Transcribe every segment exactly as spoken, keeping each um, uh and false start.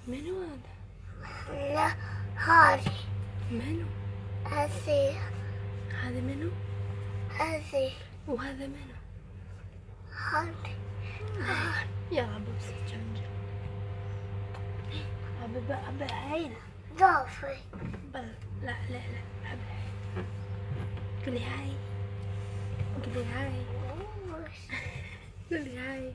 منو هذا؟ لا هذه منو؟ هذه هذا منو؟ هذه وهذا منو؟ هذه يلا بوس الجنجة. أبى أبى هاي ضافي بل لا لا لا أبى قولي هاي قولي هاي قولي هاي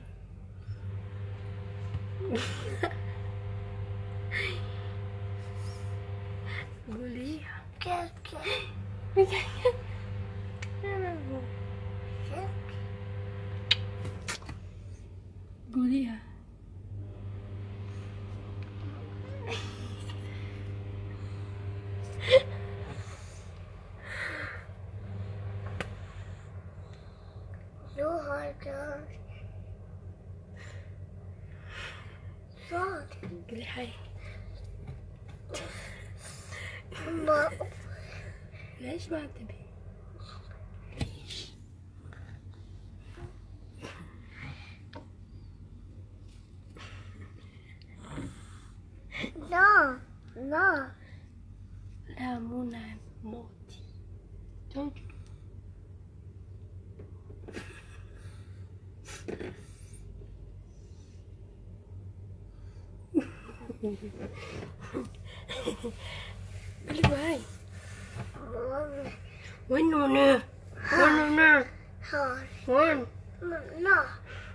قوليها كيكي قوليها شو هذا؟ صوت قولي هاي ما ليش ما تبي؟ ليش؟ لا لا لا مو نايم موتي جوجو. قولي هاي وين نونو؟ وين نونو؟ هاي وين؟ لا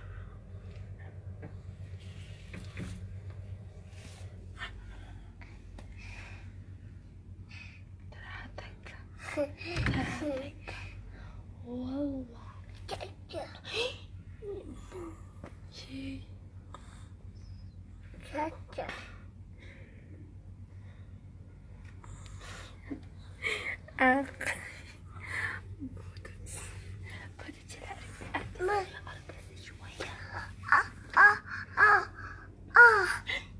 تراك والله شي كاكا أخ بدت ألعب أركز شوية. آه آه آه آه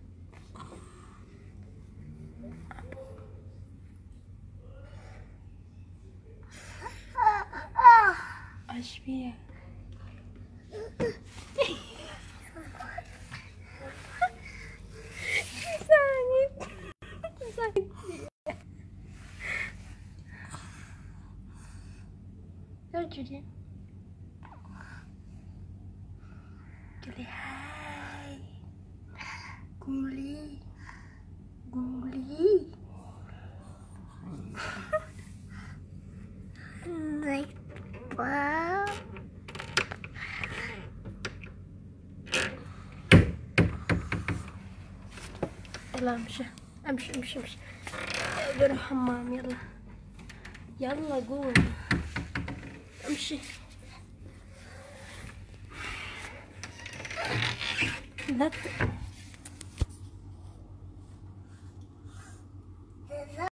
إيش فيها؟ زايد زايد ارجلي قولي هاي قولي قولي واو يلا امشي امشي امشي امشي بروح حمام. يلا يلا قوم امشي. لا